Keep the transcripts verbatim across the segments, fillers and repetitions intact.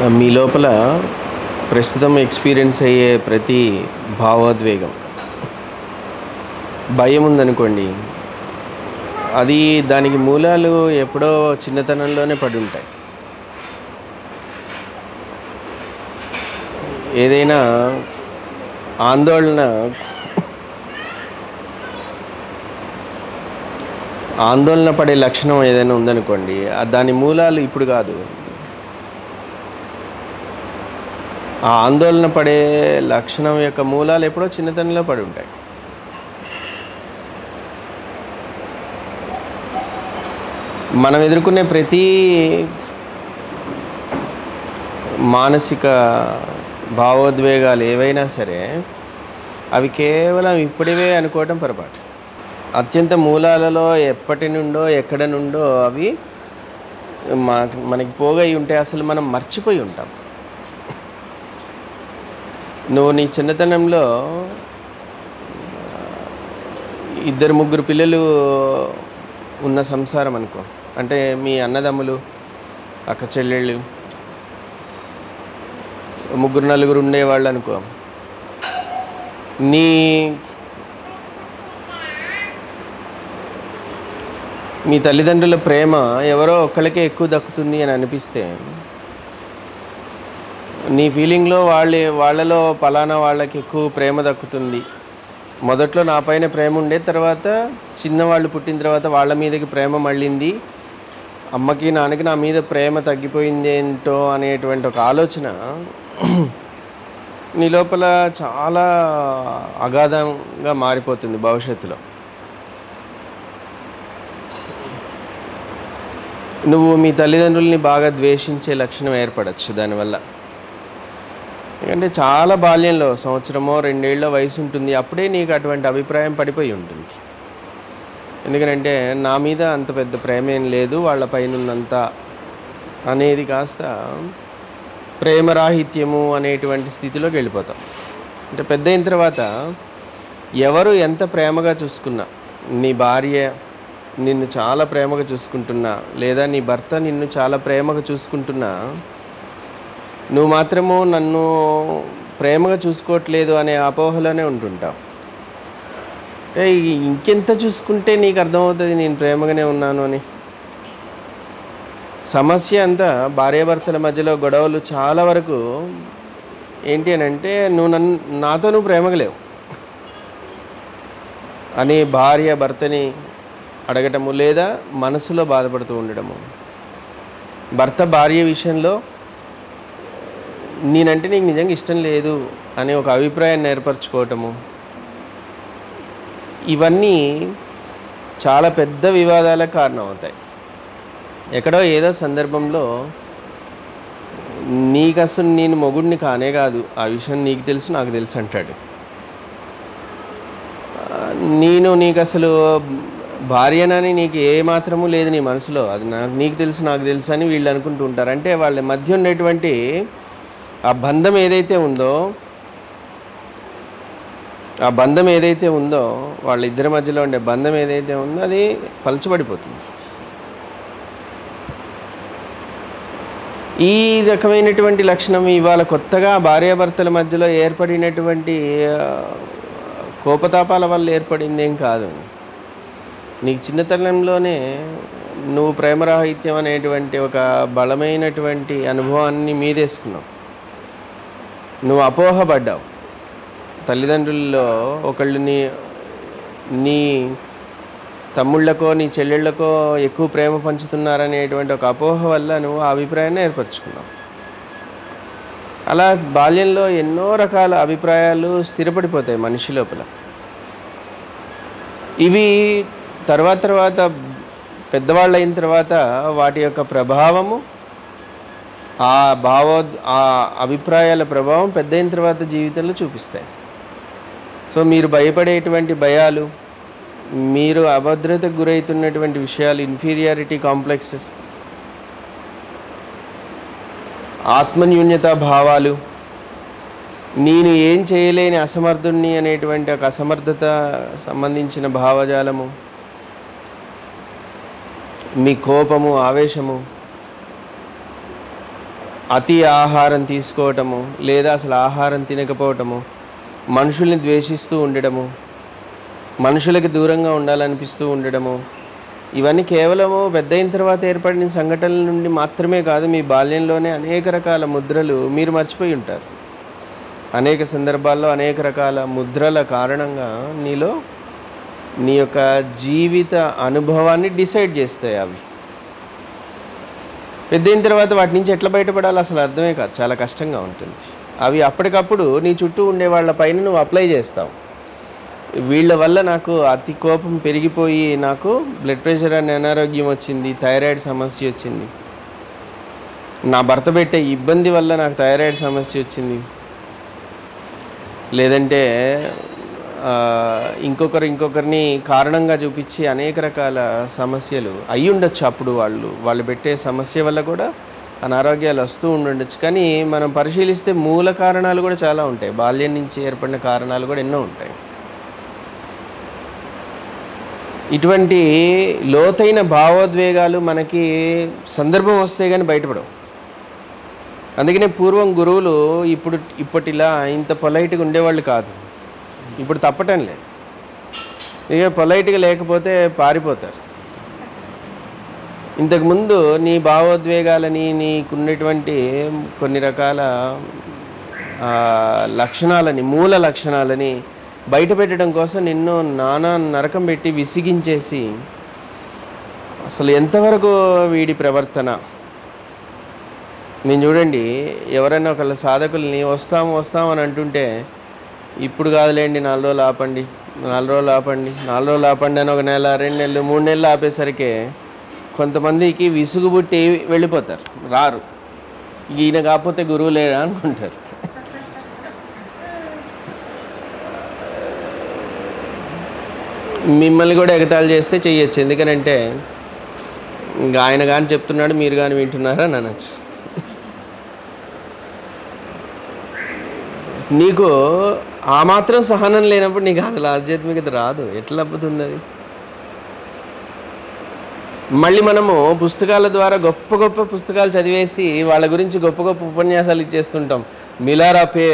మీ లోపల ప్రస్తుతం ఎక్స్పీరియన్స్ అయ్యే ప్రతి భావోద్వేగం, భయం ఉందనుకోండి, అది దానికి మూలాలు ఎప్పుడో చిన్నతనంలోనే పడి ఉంటాయి. ఏదైనా ఆందోళన ఆందోళన పడే లక్షణం ఏదైనా ఉందనుకోండి, దాని మూలాలు ఇప్పుడు కాదు. ఆ ఆందోళన పడే లక్షణం యొక్క మూలాలు ఎప్పుడో చిన్నతనంలో పడి ఉంటాయి. మనం ఎదుర్కొనే ప్రతి మానసిక భావోద్వేగాలు ఏవైనా సరే అవి కేవలం ఇప్పుడివే అనుకోవటం పొరపాటు. అత్యంత మూలాలలో ఎప్పటి నుండో ఎక్కడ నుండో అవి మా మనకి పోగై ఉంటే అసలు మనం మర్చిపోయి ఉంటాం. నువ్వు నీ చిన్నతనంలో ఇద్దరు ముగ్గురు పిల్లలు ఉన్న సంసారం అనుకో, అంటే మీ అన్నదమ్ములు అక్క చెల్లెళ్ళు ముగ్గురు నలుగురు ఉండేవాళ్ళు అనుకో, నీ మీ తల్లిదండ్రుల ప్రేమ ఎవరో ఒక్కళ్ళకే ఎక్కువ దక్కుతుంది అని అనిపిస్తే నీ ఫీలింగ్లో వాళ్ళే వాళ్ళలో పలానా వాళ్ళకి ఎక్కువ ప్రేమ దక్కుతుంది. మొదట్లో నా పైన ప్రేమ ఉండే, తర్వాత చిన్నవాళ్ళు పుట్టిన తర్వాత వాళ్ళ మీదకి ప్రేమ మళ్ళింది, అమ్మకి నాన్నకి నా మీద ప్రేమ తగ్గిపోయింది ఏంటో అనేటువంటి ఒక ఆలోచన నీ లోపల చాలా అగాధంగా మారిపోతుంది భవిష్యత్తులో. నువ్వు మీ తల్లిదండ్రుల్ని బాగా ద్వేషించే లక్షణం ఏర్పడచ్చు దానివల్ల. ఎందుకంటే చాలా బాల్యంలో సంవత్సరమో రెండేళ్ళ వయసు ఉంటుంది, అప్పుడే నీకు అటువంటి అభిప్రాయం పడిపోయి ఉంటుంది. ఎందుకంటే నా మీద అంత పెద్ద ప్రేమ ఏం లేదు, వాళ్ళ పైన ఉన్నంత అనేది కాస్త ప్రేమరాహిత్యము అనేటువంటి స్థితిలోకి వెళ్ళిపోతాం. అంటే పెద్ద అయిన తర్వాత ఎవరు ఎంత ప్రేమగా చూసుకున్నా, నీ భార్య నిన్ను చాలా ప్రేమగా చూసుకుంటున్నా, లేదా నీ భర్త నిన్ను చాలా ప్రేమగా చూసుకుంటున్నా, నువ్వు మాత్రము నన్ను ప్రేమగా చూసుకోవట్లేదు అనే అపోహలోనే ఉంటుంటావు. అంటే ఇంకెంత చూసుకుంటే నీకు అర్థమవుతుంది నేను ప్రేమగానే ఉన్నాను అని. సమస్య అంతా భార్యాభర్తల మధ్యలో గొడవలు చాలా వరకు ఏంటి అని అంటే, నువ్వు నన్ను నాతో నువ్వు ప్రేమగా లేవు అని భార్య భర్తని అడగటము, లేదా మనసులో బాధపడుతూ ఉండడము. భర్త భార్య విషయంలో నేనంటే నీకు నిజంగా ఇష్టం లేదు అనే ఒక అభిప్రాయాన్ని ఏర్పరచుకోవటము, ఇవన్నీ చాలా పెద్ద వివాదాలకు కారణం అవుతాయి. ఎక్కడో ఏదో సందర్భంలో నీకు అసలు నేను మొగుడిని కానే కాదు, ఆ విషయం నీకు తెలుసు నాకు తెలుసు అంటాడు. నేను నీకు అసలు భార్యనని నీకు ఏ మాత్రము లేదు నీ మనసులో, అది నాకు నీకు తెలుసు నాకు తెలుసు అని వీళ్ళు అనుకుంటూ ఉంటారు. అంటే వాళ్ళ మధ్య ఉండేటువంటి ఆ బంధం ఏదైతే ఉందో ఆ బంధం ఏదైతే ఉందో వాళ్ళిద్దరి మధ్యలో ఉండే బంధం ఏదైతే ఉందో అది పలచబడిపోతుంది. ఈ రకమైనటువంటి లక్షణం ఇవాళ కొత్తగా భార్యాభర్తల మధ్యలో ఏర్పడినటువంటి కోపతాపాల వల్ల ఏర్పడింది ఏం కాదు. నీకు చిన్నతనంలోనే నువ్వు ప్రేమరాహిత్యం అనేటువంటి ఒక బలమైనటువంటి అనుభవాన్ని మీదేసుకున్నావు. నువ్వు అపోహపడ్డావు. తల్లిదండ్రుల్లో ఒకళ్ళు నీ నీ తమ్ముళ్ళకో నీ చెల్లెళ్ళకో ఎక్కువ ప్రేమ పంచుతున్నారనేటువంటి ఒక అపోహ వల్ల నువ్వు ఆ అభిప్రాయాన్ని ఏర్పరచుకున్నావు. అలా బాల్యంలో ఎన్నో రకాల అభిప్రాయాలు స్థిరపడిపోతాయి మనిషి లోపల. ఇవి తర్వాత తర్వాత పెద్దవాళ్ళు అయిన తర్వాత వాటి యొక్క ప్రభావము, ఆ భావో ఆ అభిప్రాయాల ప్రభావం పెద్ద అయిన తర్వాత జీవితంలో చూపిస్తాయి. సో మీరు భయపడేటువంటి భయాలు, మీరు అభద్రతకు గురవుతున్నటువంటి విషయాలు, ఇన్ఫీరియారిటీ కాంప్లెక్సెస్, ఆత్మన్యూన్యతా భావాలు, నేను ఏం చేయలేని అసమర్థుణ్ణి అనేటువంటి ఒక అసమర్థత సంబంధించిన భావజాలము, మీ కోపము ఆవేశము, అతి ఆహారం తీసుకోవటము, లేదా అసలు ఆహారం తినకపోవటము, మనుషుల్ని ద్వేషిస్తూ ఉండడము, మనుషులకి దూరంగా ఉండాలనిపిస్తూ ఉండడము, ఇవన్నీ కేవలము పెద్ద అయిన తర్వాత ఏర్పడిన సంఘటనల నుండి మాత్రమే కాదు, మీ బాల్యంలోనే అనేక రకాల ముద్రలు మీరు మర్చిపోయి ఉంటారు. అనేక సందర్భాల్లో అనేక రకాల ముద్రల కారణంగా నీలో నీ యొక్క జీవిత అనుభవాన్ని డిసైడ్ చేస్తాయి. అవి పెద్ద అయిన తర్వాత వాటి నుంచి ఎట్లా బయటపడాలో అసలు అర్థమే కాదు, చాలా కష్టంగా ఉంటుంది. అవి అప్పటికప్పుడు నీ చుట్టూ ఉండే వాళ్ళ పైన నువ్వు అప్లై చేస్తావు. వీళ్ళ వల్ల నాకు అతి కోపం పెరిగిపోయి నాకు బ్లడ్ ప్రెషర్ అనే అనారోగ్యం వచ్చింది, థైరాయిడ్ సమస్య వచ్చింది, నా భర్త పెట్టే ఇబ్బంది వల్ల నాకు థైరాయిడ్ సమస్య వచ్చింది, లేదంటే ఇంకొకరు ఇంకొకరిని కారణంగా చూపించి అనేక రకాల సమస్యలు అయి ఉండొచ్చు. అప్పుడు వాళ్ళు వాళ్ళు పెట్టే సమస్య వల్ల కూడా అనారోగ్యాలు వస్తూ ఉండుండొచ్చు. కానీ మనం పరిశీలిస్తే మూల కారణాలు కూడా చాలా ఉంటాయి. బాల్యం నుంచి ఏర్పడిన కారణాలు కూడా ఎన్నో ఉంటాయి. ఇటువంటి లోతైన భావోద్వేగాలు మనకి సందర్భం వస్తే కానీ బయటపడవు. అందుకనే పూర్వం గురువులు ఇప్పుడు ఇప్పటిలా ఇంత పొలైట్గా ఉండేవాళ్ళు కాదు. ఇప్పుడు తప్పటం లేదు. ఇక పొలైట్గా లేకపోతే పారిపోతారు. ఇంతకుముందు నీ భావోద్వేగాలని, నీకున్నటువంటి కొన్ని రకాల లక్షణాలని, మూల లక్షణాలని బయట పెట్టడం కోసం నిన్ను నానా నరకం పెట్టి విసిగించేసి అసలు ఎంతవరకు వీడి ప్రవర్తన. నేను చూడండి, ఎవరైనా ఒకళ్ళ సాధకుల్ని వస్తాము వస్తాము అని అంటుంటే, ఇప్పుడు కాదులేండి నాలుగు రోజులు ఆపండి, నాలుగు రోజులు ఆపండి, నాలుగు రోజులు ఆపండి అని ఒక నెల, రెండు నెలలు, మూడు నెలలు ఆపేసరికి కొంతమందికి విసుగు పుట్టి వెళ్ళిపోతారు, రారు. ఈయన కాకపోతే గురువు లేరా అనుకుంటారు. మిమ్మల్ని కూడా ఎగతాళి చేస్తే చెయ్యొచ్చు. ఎందుకనంటే ఇంకా ఆయన కానీ చెప్తున్నాడు, మీరు కానీ వింటున్నారా అని అనొచ్చు. నీకు ఆ మాత్రం సహనం లేనప్పుడు నీకు అసలు ఆధ్యాత్మికత రాదు. ఎట్లా అబ్బుతుంది అది? మళ్ళీ మనము పుస్తకాల ద్వారా గొప్ప గొప్ప పుస్తకాలు చదివేసి వాళ్ళ గురించి గొప్ప గొప్ప ఉపన్యాసాలు ఇచ్చేస్తుంటాం. మిలారాపే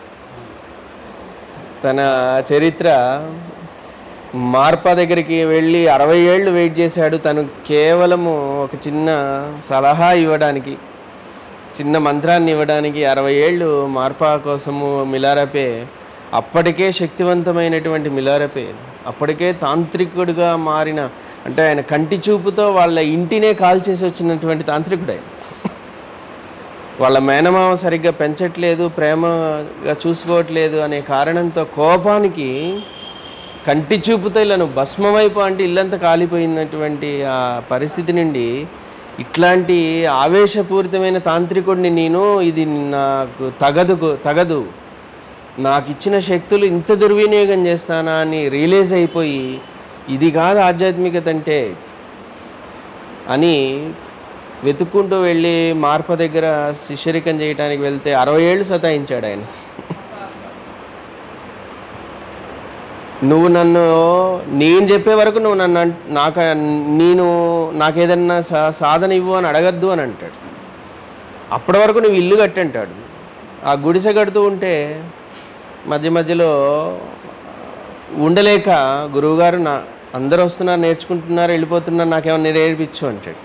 తన చరిత్ర, మార్పా దగ్గరికి వెళ్ళి అరవై ఏళ్ళు వెయిట్ చేశాడు. తను కేవలము ఒక చిన్న సలహా ఇవ్వడానికి, చిన్న మంత్రాన్ని ఇవ్వడానికి అరవై ఏళ్ళు మార్పా కోసము మిలారాపే. అప్పటికే శక్తివంతమైనటువంటి మిలారాపే, అప్పటికే తాంత్రికుడిగా మారిన, అంటే ఆయన కంటి చూపుతో వాళ్ళ ఇంటినే కాల్చేసి వచ్చినటువంటి తాంత్రికుడే. వాళ్ళ మేనమామ సరిగ్గా పెంచట్లేదు, ప్రేమగా చూసుకోవట్లేదు అనే కారణంతో కోపానికి కంటి చూపుతో ఇలా నువ్వు భస్మమైపో అంటే ఇల్లంతా కాలిపోయినటువంటి ఆ పరిస్థితి నుండి ఇట్లాంటి ఆవేశపూరితమైన తాంత్రికుడిని నేను, ఇది నాకు తగదు తగదు నాకు ఇచ్చిన శక్తులు ఇంత దుర్వినియోగం చేస్తానా అని రియలైజ్ అయిపోయి, ఇది కాదు ఆధ్యాత్మికత అంటే అని వెతుక్కుంటూ వెళ్ళి మార్ప దగ్గర శిష్యరికం చేయడానికి వెళ్తే అరవై ఏళ్ళు సతాయించాడు ఆయన. నువ్వు నన్ను, నేను చెప్పే వరకు నువ్వు నన్ను నాకు నేను నాకేదన్నా సా సాధన ఇవ్వు అని అడగద్దు అని అంటాడు. అప్పటి వరకు నువ్వు ఇల్లు కట్టంటాడు. ఆ గుడిసె కడుతూ ఉంటే మధ్య మధ్యలో ఉండలేక, గురువుగారు నా అందరూ వస్తున్నారు, నేర్చుకుంటున్నారు, వెళ్ళిపోతున్నారు, నాకేమన్నా నేర్పించు అంటాడు.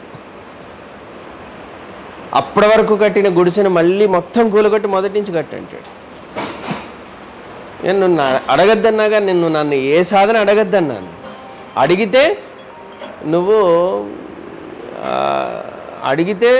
అప్పటి వరకు కట్టిన గుడిసెను మళ్ళీ మొత్తం కూలగొట్టి మొదటి నుంచి కట్టంటాడు. నేను నువ్వు అడగద్దన్నాగా, నేను నన్ను ఏ సాధన అడగద్దన్నాను. అడిగితే నువ్వు అడిగితే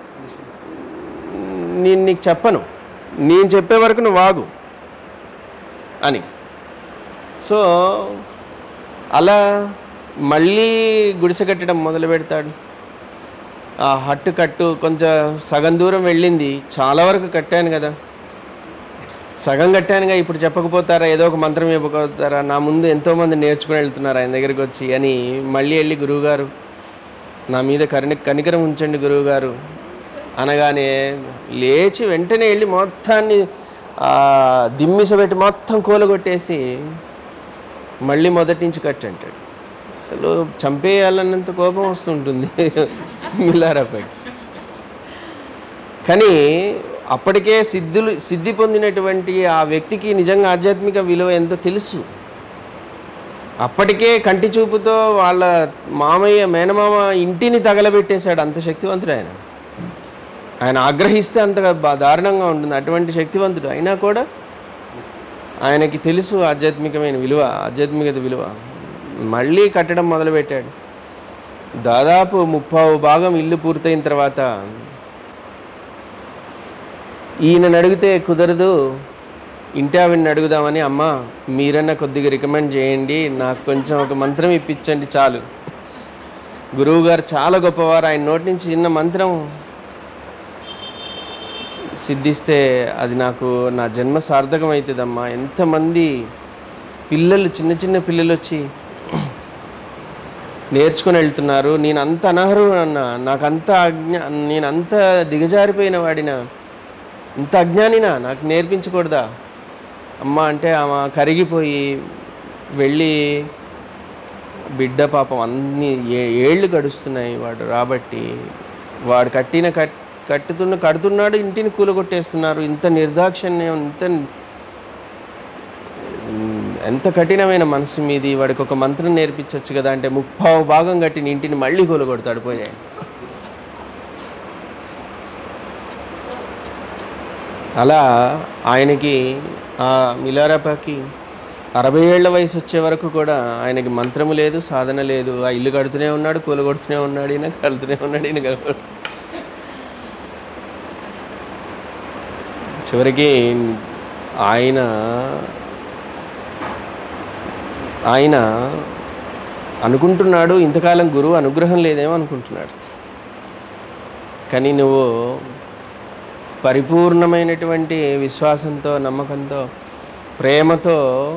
నేను నీకు చెప్పను, నేను చెప్పే వరకు నువ్వు వాగు అని. సో అలా మళ్ళీ గుడిసె కట్టడం మొదలు పెడతాడు. ఆ హట్టు కట్టు కొంచెం సగం దూరం వెళ్ళింది, చాలా వరకు కట్టాను కదా, సగం కట్టానుగా, ఇప్పుడు చెప్పకపోతారా, ఏదో ఒక మంత్రం చెప్పకపోతారా, నా ముందు ఎంతోమంది నేర్చుకుని వెళ్తున్నారు ఆయన దగ్గరికి వచ్చి అని మళ్ళీ వెళ్ళి, గురువుగారు నా మీద కరుణ కనికరం ఉంచండి గురువుగారు అనగానే లేచి వెంటనే వెళ్ళి మొత్తాన్ని దిమ్మిసబెట్టి మొత్తం కూలగొట్టేసి మళ్ళీ మొదటి నుంచి కట్టంటాడు. అసలు చంపేయాలన్నంత కోపం వస్తుంటుంది మిలారాపేకి. కానీ అప్పటికే సిద్ధులు సిద్ధి పొందినటువంటి ఆ వ్యక్తికి నిజంగా ఆధ్యాత్మిక విలువ ఎంతో తెలుసు. అప్పటికే కంటి చూపుతో వాళ్ళ మామయ్య మేనమామ ఇంటిని తగలబెట్టేశాడు. అంత శక్తివంతుడు ఆయన. ఆయన ఆగ్రహిస్తే అంతగా దారుణంగా ఉంటుంది. అటువంటి శక్తివంతుడు అయినా కూడా ఆయనకి తెలుసు ఆధ్యాత్మికమైన విలువ, ఆధ్యాత్మికత విలువ. మళ్ళీ కట్టడం మొదలుపెట్టాడు. దాదాపు ముప్పావు భాగం ఇల్లు పూర్తయిన తర్వాత ఈయనని అడిగితే కుదరదు, ఇంటి ఆవిడని అడుగుదామని, అమ్మ మీరన్నా కొద్దిగా రికమెండ్ చేయండి, నాకు కొంచెం ఒక మంత్రం ఇప్పించండి చాలు. గురువుగారు చాలా గొప్పవారు, ఆయన నోటి నుంచి చిన్న మంత్రం సిద్ధిస్తే అది నాకు నా జన్మ సార్థకం అవుతుందమ్మా. ఎంతమంది పిల్లలు, చిన్న చిన్న పిల్లలు వచ్చి నేర్చుకుని వెళ్తున్నారు. నేను అంత అనర్హుడు అన్న, నాకంత అజ్ఞా నేను అంత దిగజారిపోయిన వాడినా, ఇంత అజ్ఞానినా, నాకు నేర్పించకూడదా అమ్మ అంటే ఆమె కరిగిపోయి వెళ్ళి, బిడ్డ పాపం అన్ని ఏళ్ళు గడుస్తున్నాయి వాడు రాబట్టి, వాడు కట్టిన కట్ కట్టుతున్న కడుతున్నాడు, ఇంటిని కూలగొట్టేస్తున్నారు. ఇంత నిర్దాక్షిణ్యం, ఇంత ఎంత కఠినమైన మనసు మీది, వాడికి ఒక మంత్రం నేర్పించవచ్చు కదా అంటే ముప్పావు భాగం కట్టిన ఇంటిని మళ్ళీ కూలగొడతాడు పోయాయి. అలా ఆయనకి ఆ మిలారప్పకి అరవై ఏళ్ల వయసు వచ్చే వరకు కూడా ఆయనకి మంత్రము లేదు, సాధన లేదు. ఆ ఇల్లు కడుతూనే ఉన్నాడు, కూలగొడుతూనే ఉన్నాడు, ఈయన కడుతూనే ఉన్నాడు, ఈయన కడు చివరికి ఆయన ఆయన అనుకుంటున్నాడు ఇంతకాలం గురువు అనుగ్రహం లేదేమో అనుకుంటున్నాడు. కానీ నువ్వు పరిపూర్ణమైనటువంటి విశ్వాసంతో, నమ్మకంతో, ప్రేమతో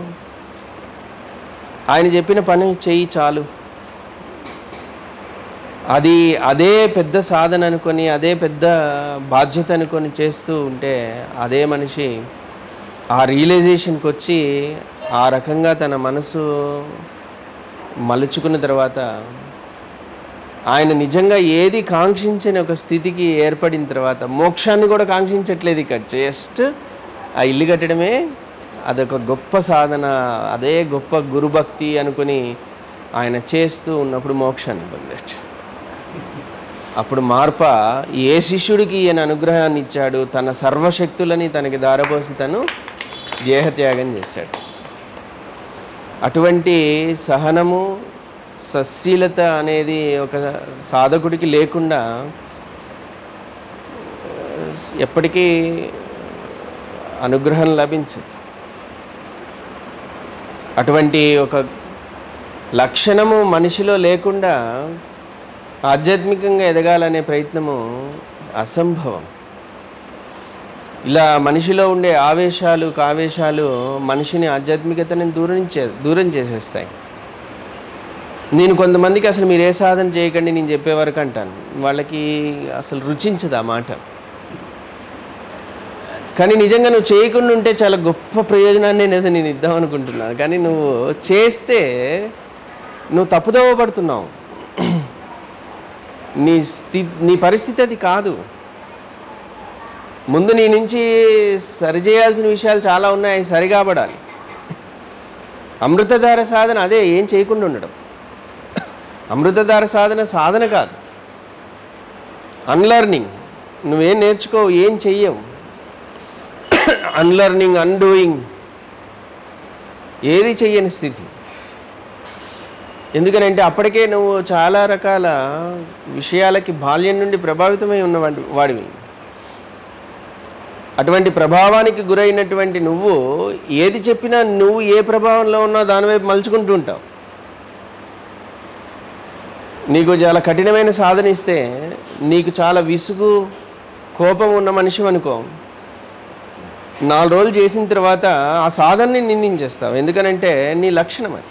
ఆయన చెప్పిన పని చెయ్యి చాలు. అది అదే పెద్ద సాధన అనుకొని, అదే పెద్ద బాధ్యత అనుకొని చేస్తూ ఉంటే అదే మనిషి ఆ రియలైజేషన్కి వచ్చి ఆ రకంగా తన మనసు మలుచుకున్న తర్వాత ఆయన నిజంగా ఏది కాంక్షించని ఒక స్థితికి ఏర్పడిన తర్వాత మోక్షాన్ని కూడా కాంక్షించట్లేదు. ఇక జస్ట్ ఆ ఇల్లు కట్టడమే అదొక గొప్ప సాధన, అదే గొప్ప గురుభక్తి అనుకుని ఆయన చేస్తూ ఉన్నప్పుడు మోక్షాన్ని పొందచ్చు. అప్పుడు మార్ప ఏ శిష్యుడికి ఈయన అనుగ్రహాన్ని ఇచ్చాడు, తన సర్వశక్తులని తనకి దారపోసి తను దేహత్యాగం చేశాడు. అటువంటి సహనము, సశీలత అనేది ఒక సాధకుడికి లేకుండా ఎప్పటికీ అనుగ్రహం లభించదు. అటువంటి ఒక లక్షణము మనిషిలో లేకుండా ఆధ్యాత్మికంగా ఎదగాలనే ప్రయత్నము అసంభవం. ఇలా మనిషిలో ఉండే ఆవేశాలు, కావేశాలు మనిషిని ఆధ్యాత్మికతని దూరం చే దూరం చేసేస్తాయి. నేను కొంతమందికి అసలు మీరు ఏ సాధన చేయకండి నేను చెప్పే వరకు అంటాను, వాళ్ళకి అసలు రుచించదు ఆ మాట. కానీ నిజంగా నువ్వు చేయకుండా ఉంటే చాలా గొప్ప ప్రయోజనాన్ని అనేది నేను ఇద్దాం అనుకుంటున్నాను. కానీ నువ్వు చేస్తే నువ్వు తప్పుదోవ పడుతున్నావు. నీ స్థి నీ పరిస్థితి అది కాదు. ముందు నీ నుంచి సరిచేయాల్సిన విషయాలు చాలా ఉన్నాయి, సరిగాబడాలి. అమృతధార సాధన అదే, ఏం చేయకుండా ఉండడం. అమృతధార సాధన సాధన కాదు, అన్లర్నింగ్. నువ్వేం నేర్చుకోవు, ఏం చెయ్యవు. అన్లర్నింగ్, అన్డూయింగ్, ఏది చెయ్యని స్థితి. ఎందుకనంటే అప్పటికే నువ్వు చాలా రకాల విషయాలకి బాల్యం నుండి ప్రభావితమై ఉన్నవాడి వాడివి. అటువంటి ప్రభావానికి గురైనటువంటి నువ్వు ఏది చెప్పినా నువ్వు ఏ ప్రభావంలో ఉన్నావు దానివైపు మలుచుకుంటూ ఉంటావు. నీకు చాలా కఠినమైన సాధన ఇస్తే నీకు చాలా విసుగు, కోపం ఉన్న మనిషి అనుకో, నాలుగు రోజులు చేసిన తర్వాత ఆ సాధనని నిందించేస్తావు. ఎందుకనంటే నీ లక్షణం అది.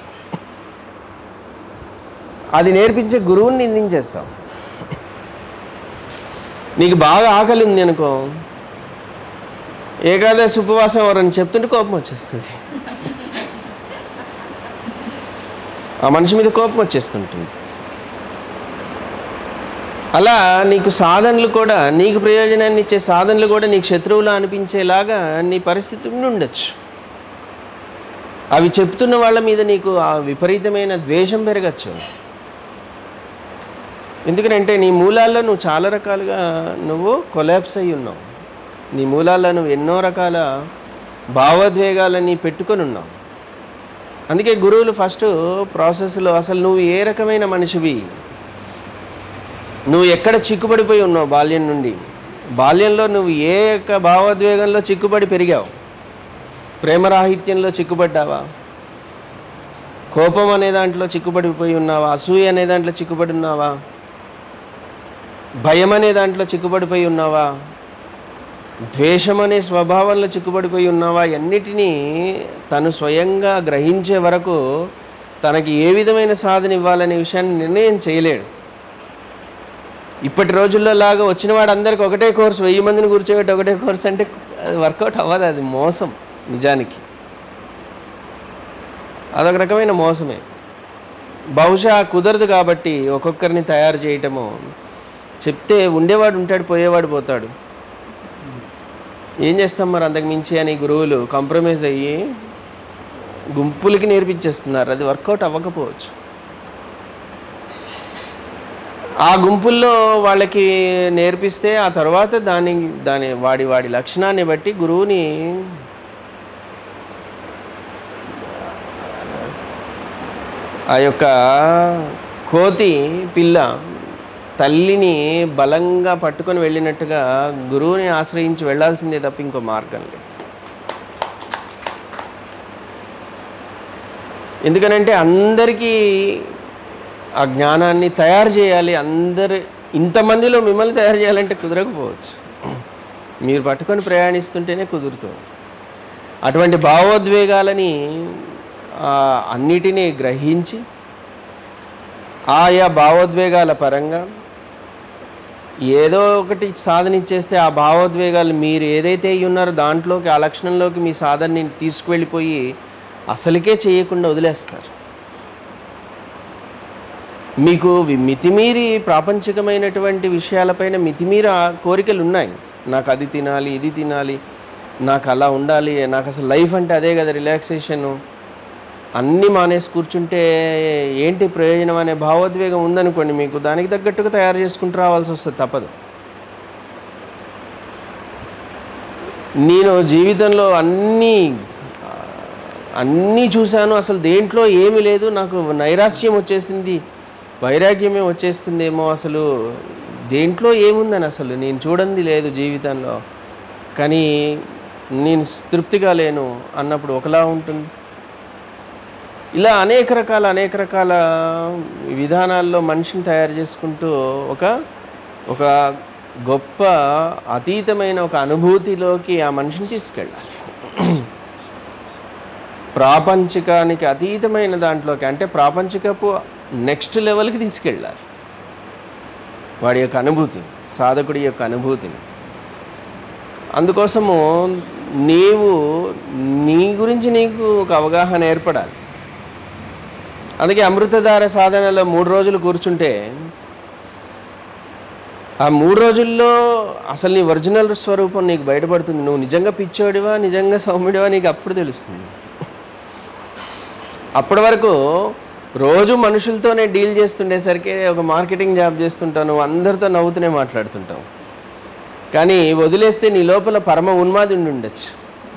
అది నేర్పించే గురువుని నిందించేస్తావు. నీకు బాగా ఆకలి ఉంది అనుకో, ఏకాదశి ఉపవాసం ఎవరని చెప్తుంటే కోపం వచ్చేస్తుంది. ఆ మనిషి మీద కోపం వచ్చేస్తుంటుంది. అలా నీకు సాధనలు కూడా, నీకు ప్రయోజనాన్ని ఇచ్చే సాధనలు కూడా నీకు శత్రువులు అనిపించేలాగా నీ పరిస్థితి ఉండి ఉండొచ్చు. అవి చెప్తున్న వాళ్ళ మీద నీకు ఆ విపరీతమైన ద్వేషం పెరగచ్చు. ఎందుకంటే నీ మూలాల్లో నువ్వు చాలా రకాలుగా నువ్వు కొలాప్స్ అయ్యి ఉన్నావు. నీ మూలాల్లో నువ్వు ఎన్నో రకాల భావోద్వేగాలని పెట్టుకొని ఉన్నావు. అందుకే గురువులు ఫస్ట్ ప్రాసెస్లో అసలు నువ్వు ఏ రకమైన మనిషివి, నువ్వు ఎక్కడ చిక్కుపడిపోయి ఉన్నావు బాల్యం నుండి, బాల్యంలో నువ్వు ఏ యొక్క భావోద్వేగంలో చిక్కుపడి పెరిగావు, ప్రేమరాహిత్యంలో చిక్కుపడ్డావా, కోపం అనే దాంట్లో చిక్కుపడిపోయి ఉన్నావా, అసూయ అనే దాంట్లో చిక్కుపడి ఉన్నావా, భయం అనే దాంట్లో చిక్కుపడిపోయి ఉన్నావా, ద్వేషం అనే స్వభావంలో చిక్కుపడిపోయి ఉన్నావా, అన్నిటినీ తను స్వయంగా గ్రహించే వరకు తనకి ఏ విధమైన సాధన ఇవ్వాలనే విషయాన్ని నిర్ణయం చేయలేడు. ఇప్పటి రోజుల్లో లాగా వచ్చిన వాడు అందరికి ఒకటే కోర్సు, వెయ్యి మందిని కూర్చోబెట్టి ఒకటే కోర్సు అంటే అది వర్కౌట్ అవ్వదు. అది మోసం. నిజానికి అదొక రకమైన మోసమే. బహుశా కుదరదు కాబట్టి ఒక్కొక్కరిని తయారు చేయటము. చెప్తే ఉండేవాడు ఉంటాడు, పోయేవాడు పోతాడు. ఏం చేస్తాం మరి అంతకు మించి అని గురువులు కాంప్రమైజ్ అయ్యి గుంపులకి నేర్పించేస్తున్నారు. అది వర్కౌట్ అవ్వకపోవచ్చు. ఆ గుంపుల్లో వాళ్ళకి నేర్పిస్తే ఆ తర్వాత దాని దాని వాడి వాడి లక్షణాన్ని బట్టి గురువుని ఆ యొక్క కోతి పిల్ల తల్లిని బలంగా పట్టుకొని వెళ్ళినట్టుగా గురువుని ఆశ్రయించి వెళ్ళాల్సిందే తప్ప ఇంకో మార్గం లేదు. ఎందుకనంటే అందరికీ ఆ జ్ఞానాన్ని తయారు చేయాలి. అందరు ఇంతమందిలో మిమ్మల్ని తయారు చేయాలంటే కుదరకపోవచ్చు. మీరు పట్టుకొని ప్రయాణిస్తుంటేనే కుదురుతుంది. అటువంటి భావోద్వేగాలని అన్నిటినీ గ్రహించి ఆయా భావోద్వేగాల పరంగా ఏదో ఒకటి సాధనిచ్చేస్తే ఆ భావోద్వేగాలు మీరు ఏదైతే ఉన్నారో దాంట్లోకి, ఆ లక్షణంలోకి మీ సాధనని తీసుకువెళ్ళిపోయి అసలుకే చేయకుండా వదిలేస్తారు. మీకు మితిమీరి ప్రాపంచికమైనటువంటి విషయాలపైన మితిమీర కోరికలు ఉన్నాయి. నాకు అది తినాలి, ఇది తినాలి, నాకు అలా ఉండాలి, నాకు అసలు లైఫ్ అంటే అదే కదా రిలాక్సేషను, అన్నీ మానేసి కూర్చుంటే ఏంటి ప్రయోజనం అనే భావోద్వేగం ఉందనుకోండి, మీకు దానికి తగ్గట్టుగా తయారు చేసుకుంటూ రావాల్సి వస్తుంది, తప్పదు. నేను జీవితంలో అన్నీ అన్నీ చూశాను, అసలు దేంట్లో ఏమీ లేదు, నాకు నైరాశ్యం వచ్చేసింది, వైరాగ్యమే వచ్చేస్తుందేమో, అసలు దేంట్లో ఏముందని అసలు నేను చూడండి లేదు జీవితంలో, కానీ నేను తృప్తిగా లేను అన్నప్పుడు ఒకలా ఉంటుంది. ఇలా అనేక రకాల అనేక రకాల విధానాల్లో మనిషిని తయారు చేసుకుంటూ ఒక ఒక గొప్ప అతీతమైన ఒక అనుభూతిలోకి ఆ మనిషిని తీసుకెళ్ళాలి. ప్రాపంచికానికి అతీతమైన దాంట్లోకి, అంటే ప్రాపంచికపు నెక్స్ట్ లెవెల్కి తీసుకెళ్ళాలి వాడి యొక్క అనుభూతిని, సాధకుడి యొక్క అనుభూతిని. అందుకోసము నీవు నీ గురించి నీకు ఒక అవగాహన ఏర్పడాలి. అందుకే అమృతధార సాధనలో మూడు రోజులు కూర్చుంటే ఆ మూడు రోజుల్లో అసలు నీ ఒరిజినల్ స్వరూపం నీకు బయటపడుతుంది. నువ్వు నిజంగా పిచ్చోడివా, నిజంగా సౌమ్యుడివా నీకు అప్పుడు తెలుస్తుంది. అప్పటి వరకు రోజు మనుషులతోనే డీల్ చేస్తుండేసరికి ఒక మార్కెటింగ్ జాబ్ చేస్తుంటావు, నువ్వు అందరితో నవ్వుతూనే మాట్లాడుతుంటావు. కానీ వదిలేస్తే నీ లోపల పరమ ఉన్మాది ఉండి ఉండొచ్చు.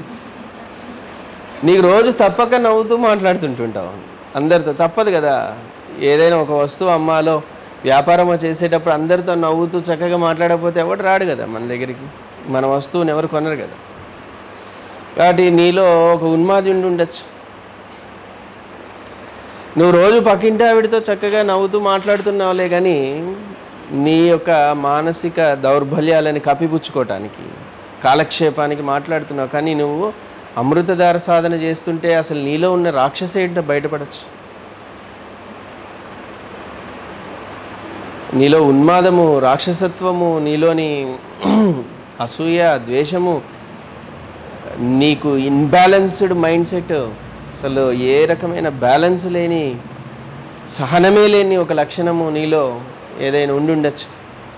నీకు రోజు తప్పక నవ్వుతూ మాట్లాడుతుంటుంటావు అందరితో, తప్పదు కదా. ఏదైనా ఒక వస్తువు అమ్మాలో వ్యాపారం చేసేటప్పుడు అందరితో నవ్వుతూ చక్కగా మాట్లాడకపోతే ఎవడు రాడు కదా మన దగ్గరికి, మన వస్తువుని ఎవరు కొనరు కదా. కాబట్టి నీలో ఒక ఉన్మాది ఉండి ఉండొచ్చు. నువ్వు రోజు పక్కింటి ఆవిడతో చక్కగా నవ్వుతూ మాట్లాడుతున్నావులే, కానీ నీ యొక్క మానసిక దౌర్బల్యాలని కప్పిపుచ్చుకోవటానికి, కాలక్షేపానికి మాట్లాడుతున్నావు. కానీ నువ్వు అమృతధార సాధన చేస్తుంటే అసలు నీలో ఉన్న రాక్షస ఏంటో బయటపడచ్చు. నీలో ఉన్మాదము, రాక్షసత్వము, నీలోని అసూయ, ద్వేషము, నీకు ఇన్బ్యాలెన్స్డ్ మైండ్ సెట్, అసలు ఏ రకమైన బ్యాలెన్స్ లేని, సహనమే లేని ఒక లక్షణము నీలో ఏదైనా ఉండి ఉండొచ్చు.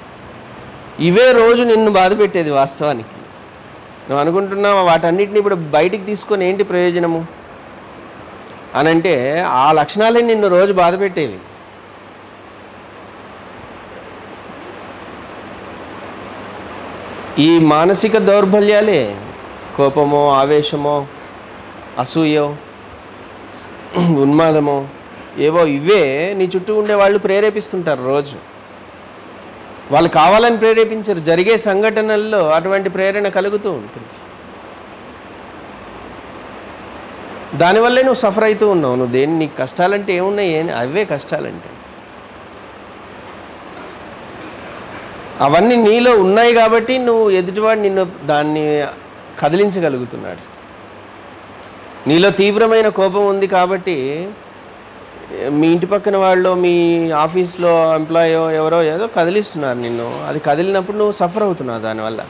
ఇవే రోజు నిన్ను బాధ పెట్టేది వాస్తవానికి. నువ్వు అనుకుంటున్నావు వాటన్నిటిని ఇప్పుడు బయటికి తీసుకొని ఏంటి ప్రయోజనము అనంటే ఆ లక్షణాలే నిన్ను రోజు బాధ పెట్టేవి. ఈ మానసిక దౌర్బల్యాలే, కోపమో, ఆవేశమో, అసూయో, ఉన్మాదమో, ఏవో ఇవే నీ చుట్టూ ఉండే వాళ్ళు ప్రేరేపిస్తుంటారు రోజు. వాళ్ళు కావాలని ప్రేరేపించరు, జరిగే సంఘటనల్లో అటువంటి ప్రేరణ కలుగుతూ ఉంటుంది. దానివల్లే నువ్వు సఫర్ అవుతూ ఉన్నావు. నువ్వు దేని నీకు కష్టాలంటే ఏమున్నాయి? అవే కష్టాలంటే అవన్నీ నీలో ఉన్నాయి కాబట్టి నువ్వు ఎదుటివాడు నిన్ను దాన్ని కదిలించగలుగుతున్నాడు. నీలో తీవ్రమైన కోపం ఉంది కాబట్టి మీ ఇంటి పక్కన వాళ్ళు, మీ ఆఫీస్లో ఎంప్లాయో ఎవరో ఏదో కదిలిస్తున్నారు నిన్ను. అది కదిలినప్పుడు నువ్వు సఫర్ అవుతున్నావు దానివల్ల.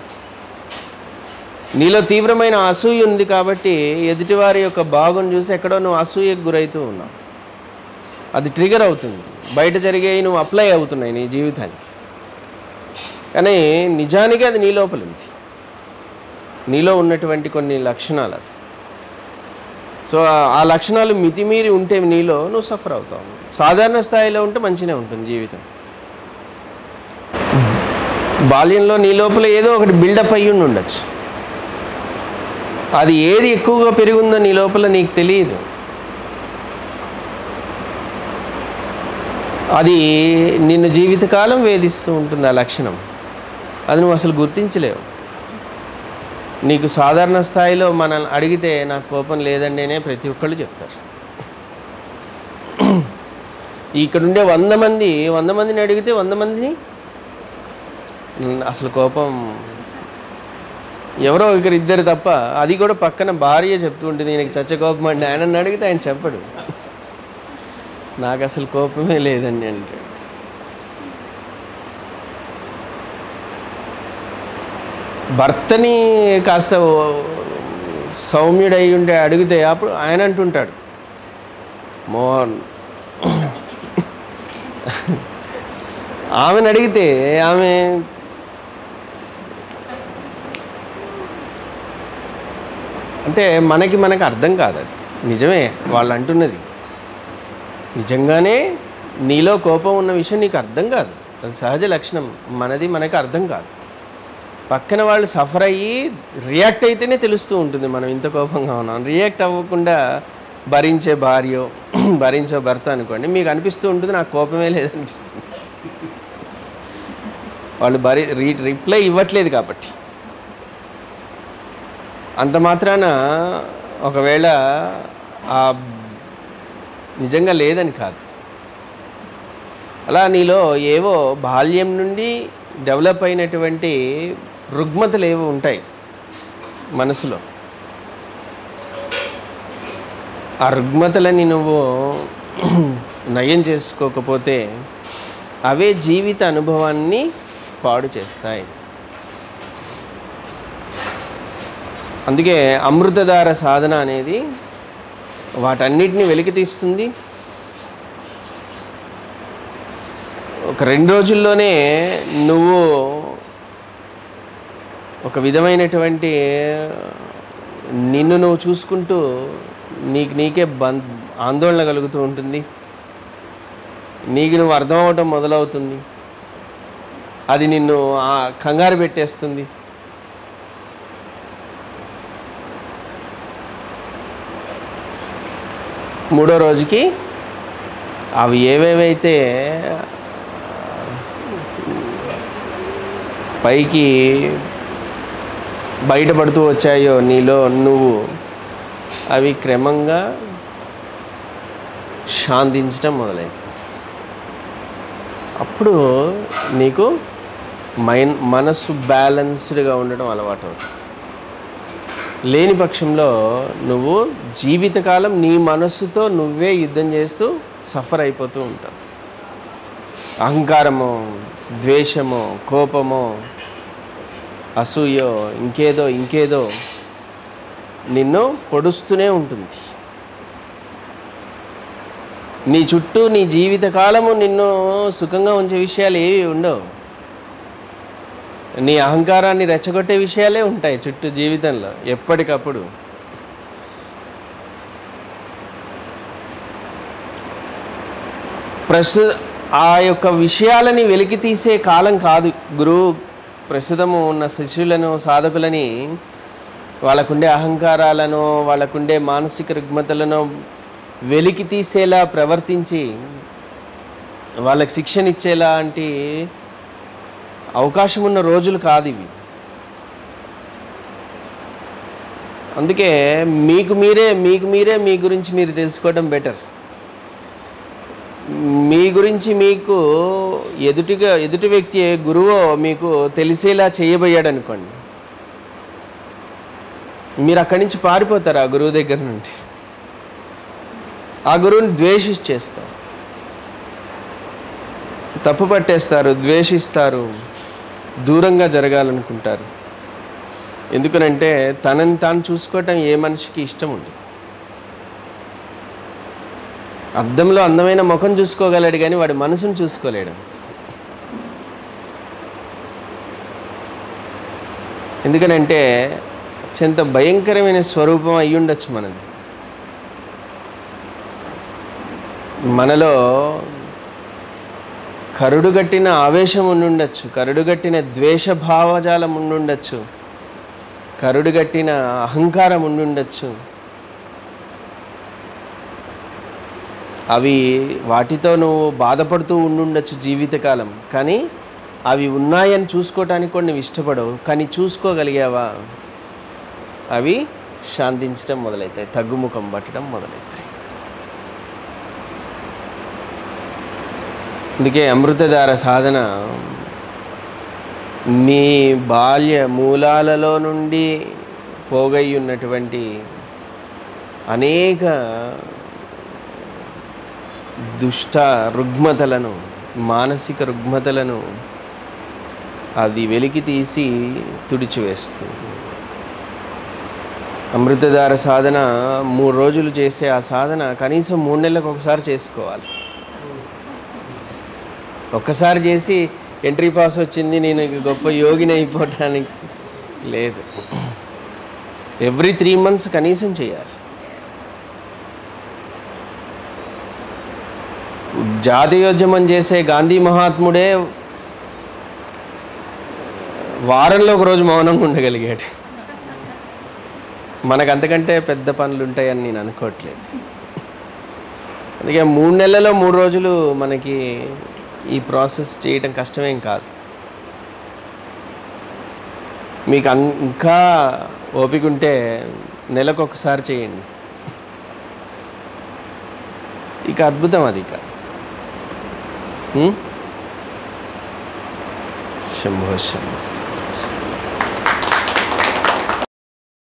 నీలో తీవ్రమైన అసూయ ఉంది కాబట్టి ఎదుటివారి యొక్క బాగుని చూసి ఎక్కడో నువ్వు అసూయకు గురవుతూ ఉన్నావు. అది ట్రిగర్ అవుతుంది, బయట జరిగేవి నువ్వు అప్లై అవుతున్నాయి నీ జీవితానికి. కానీ నిజానికి అది నీ లోపల ఉంది, నీలో ఉన్నటువంటి కొన్ని లక్షణాలు అవి. సో ఆ లక్షణాలు మితిమీరి ఉంటే నీలో నువ్వు సఫర్ అవుతావు. సాధారణ స్థాయిలో ఉంటే మంచిగా ఉంటుంది జీవితం. బాల్యంలో నీ లోపల ఏదో ఒకటి బిల్డప్ అయ్యి ఉండొచ్చు. అది ఏది ఎక్కువగా పెరిగిందో నీ లోపల నీకు తెలియదు. అది నిన్ను జీవితకాలం వేధిస్తూ ఉంటుంది. ఆ లక్షణం అది నువ్వు అసలు గుర్తించలేవు. నీకు సాధారణ స్థాయిలో మనల్ని అడిగితే నాకు కోపం లేదండి అనే ప్రతి ఒక్కళ్ళు చెప్తారు. ఇక్కడుండే వంద మంది వంద మందిని అడిగితే వంద మందిని అసలు కోపం ఎవరో ఒకరిద్దరు తప్ప, అది కూడా పక్కన భార్య చెప్తూ ఉంటుంది ఈయనకి చచ్చ కోపం అండి. ఆయనని అడిగితే ఆయన చెప్పడు నాకు అసలు కోపమే లేదండి అంటే. భర్తని కాస్త సౌమ్యుడై ఉండే అడిగితే అప్పుడు ఆయన అంటుంటాడు మోహన్. ఆమెను అడిగితే ఆమె అంటే మనకి మనకు అర్థం కాదు. అది నిజమే వాళ్ళు అంటున్నది. నిజంగానే నీలో కోపం ఉన్న విషయం నీకు అర్థం కాదు. అది సహజ లక్షణం. మనది మనకు అర్థం కాదు. పక్కన వాళ్ళు సఫర్ అయ్యి రియాక్ట్ అయితేనే తెలుస్తూ ఉంటుంది మనం ఇంత కోపంగా ఉన్నాం. రియాక్ట్ అవ్వకుండా భరించే భార్యో భరించే భర్త అనుకోండి, మీకు అనిపిస్తూ ఉంటుంది నాకు కోపమే లేదనిపిస్తుంది. వాళ్ళు భరి రీ రిప్లై ఇవ్వట్లేదు కాబట్టి. అంత మాత్రాన ఒకవేళ నిజంగా లేదని కాదు. అలా నీలో ఏవో బాల్యం నుండి డెవలప్ అయినటువంటి రుగ్మతలు ఏవో ఉంటాయి మనసులో. ఆ రుగ్మతలని నువ్వు నయం చేసుకోకపోతే అవే జీవిత అనుభవాన్ని పాడు చేస్తాయి. అందుకే అమృతధార సాధన అనేది వాటన్నిటిని వెలికి తీస్తుంది. ఒక రెండు రోజుల్లోనే నువ్వు ఒక విధమైనటువంటి నిన్ను నువ్వు చూసుకుంటూ నీకు నీకే బం ఆందోళన కలుగుతూ ఉంటుంది. నీకు నువ్వు అర్థం అవటం మొదలవుతుంది. అది నిన్ను కంగారు పెట్టేస్తుంది. మూడో రోజుకి అవి ఏవేవైతే పైకి బయటపడుతూ వచ్చాయో నీలో నువ్వు, అవి క్రమంగా శాంతించడం మొదలైంది. అప్పుడు నీకు మైండ్ మనస్సు బ్యాలెన్స్డ్గా ఉండడం అలవాటు అవుతుంది. లేని పక్షంలో నువ్వు జీవితకాలం నీ మనస్సుతో నువ్వే యుద్ధం చేస్తూ సఫర్ అయిపోతూ ఉంటావు. అహంకారమో, ద్వేషమో, కోపమో, అసూయో, ఇంకేదో ఇంకేదో నిన్ను పొడుస్తూనే ఉంటుంది. నీ చుట్టూ నీ జీవితకాలము నిన్ను సుఖంగా ఉంచే విషయాలు ఏవి ఉండవు. నీ అహంకారాన్ని రెచ్చగొట్టే విషయాలే ఉంటాయి చుట్టూ జీవితంలో ఎప్పటికప్పుడు. ప్రస్తుత ఆ యొక్క విషయాలని వెలికి తీసే కాలం కాదు. గురువు ప్రస్తుతము ఉన్న శిష్యులను, సాధకులని వాళ్ళకుండే అహంకారాలను, వాళ్ళకుండే మానసిక రుగ్మతలను వెలికి తీసేలా ప్రవర్తించి వాళ్ళకి శిక్షణ ఇచ్చేలాంటి అవకాశం ఉన్న రోజులు కాదు ఇవి. అందుకే మీకు మీరే మీకు మీరే మీ గురించి మీరు తెలుసుకోవడం బెటర్. మీ గురించి మీకు ఎదుటిగా ఎదుటి వ్యక్తి గురువు మీకు తెలిసేలా చేయబోయాడు అనుకోండి, మీరు అక్కడి నుంచి పారిపోతారు. ఆ గురువు దగ్గర నుండి ఆ గురువుని ద్వేషించేస్తారు, తప్పు పట్టేస్తారు, ద్వేషిస్తారు, దూరంగా జరగాలనుకుంటారు. ఎందుకనంటే తనని తాను చూసుకోవటం ఏ మనిషికి ఇష్టం ఉండదు. అద్దంలో అందమైన ముఖం చూసుకోగలడు కానీ వాడి మనసును చూసుకోలేడు. ఎందుకనంటే అత్యంత భయంకరమైన స్వరూపం అయి ఉండొచ్చు మనది. మనలో కరుడుగట్టిన ఆవేశం ఉండుండొచ్చు, కరుడుగట్టిన ద్వేష భావజాలం ఉండుండొచ్చు, కరుడుగట్టిన అహంకారం ఉండుండొచ్చు. అవి వాటితో నువ్వు బాధపడుతూ ఉండుండొచ్చు జీవితకాలం. కానీ అవి ఉన్నాయని చూసుకోవటానికి కూడా నువ్వు ఇష్టపడవు. కానీ చూసుకోగలిగావా, అవి శాంతించడం మొదలవుతాయి, తగ్గుముఖం పట్టడం మొదలవుతాయి. అందుకే అమృతధార సాధన మీ బాల్య మూలాలలో నుండి పోగై ఉన్నటువంటి అనేక దుష్ట రుగ్మతలను, మానసిక రుగ్మతలను అది వెలికి తీసి తుడిచివేస్తుంది. అమృతధార సాధన మూడు రోజులు చేసే ఆ సాధన కనీసం మూడు నెలలకు ఒకసారి చేసుకోవాలి. ఒక్కసారి చేసి ఎంట్రీ పాస్ వచ్చింది నేను గొప్ప యోగిని అయిపోవటానికి లేదు. ఎవ్రీ త్రీ మంత్స్ కనీసం చేయాలి. జాతీయోద్యమం చేసే గాంధీ మహాత్ముడే వారంలో ఒకరోజు మౌనంగా ఉండగలిగాడు. మనకు అంతకంటే పెద్ద పనులు ఉంటాయని నేను అనుకోవట్లేదు. అందుకే మూడు నెలల్లో మూడు రోజులు మనకి ఈ ప్రాసెస్ చేయటం కష్టమేం కాదు. మీకు ఇంకా ఓపిక ఉంటే నెలకు ఒకసారి చేయండి. ఇక అద్భుతం అది. ఇక శంభో శంభో.